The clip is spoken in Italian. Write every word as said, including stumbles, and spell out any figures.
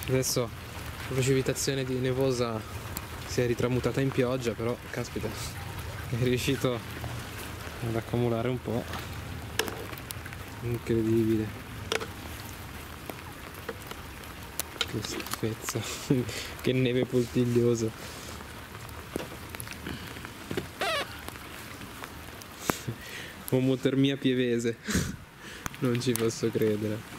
Adesso la precipitazione di nevosa si è ritramutata in pioggia, però caspita, è riuscito ad accumulare un po'. Incredibile. Che schifezza. Che neve poltigliosa. Omotermia pievese. Non ci posso credere.